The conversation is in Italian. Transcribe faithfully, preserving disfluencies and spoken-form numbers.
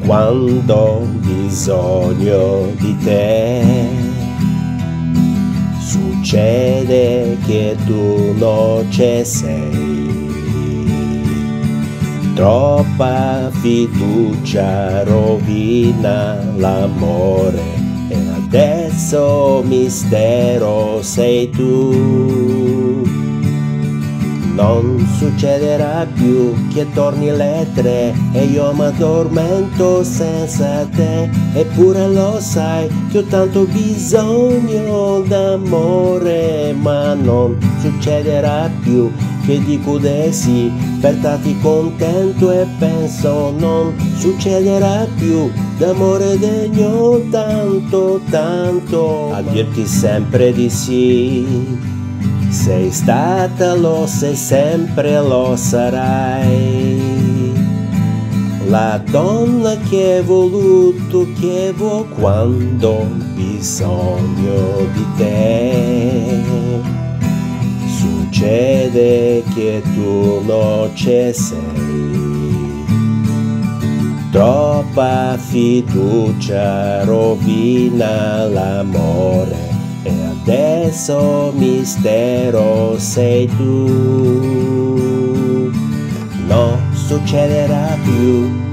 quando ho bisogno di te. Succede che tu non ci sei, troppa fiducia rovina l'amore e adesso mistero sei tu. Non succederà più che torni alle tre e io mi addormento senza te, eppure lo sai che ho tanto bisogno d'amore, ma non succederà più che dico di sì, per stati contento e penso non succederà più d'amore degno tanto tanto, a dirti sempre di sì. Sei stata, lo sei sempre, lo sarai, la donna che hai voluto, che vuoi quando ho bisogno di te. Succede che tu non ci sei, troppa fiducia rovina l'amore e adesso mistero sei tu. Non succederà più